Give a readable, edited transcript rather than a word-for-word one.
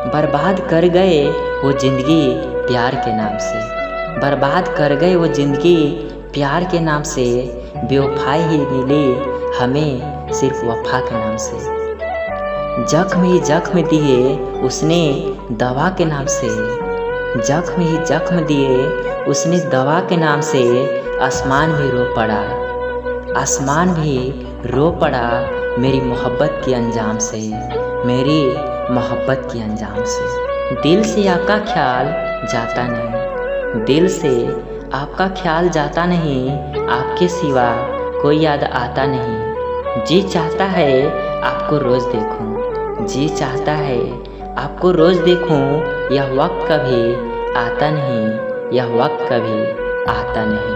बर्बाद कर गए वो ज़िंदगी प्यार के नाम से, बर्बाद कर गए वो ज़िंदगी प्यार के नाम से। बेवफाई ही मिली हमें सिर्फ वफा के नाम से। जख्म ही जख्म दिए उसने दवा के नाम से, जख्म ही जख्म दिए उसने दवा के नाम से। आसमान भी रो पड़ा, आसमान भी रो पड़ा मेरी मोहब्बत के अंजाम से, मेरी मोहब्बत के अंजाम से। दिल से आपका ख्याल जाता नहीं, दिल से आपका ख्याल जाता नहीं, आपके सिवा कोई याद आता नहीं। जी चाहता है आपको रोज़ देखूं, जी चाहता है आपको रोज़ देखूं। यह वक्त कभी आता नहीं, यह वक्त कभी आता नहीं।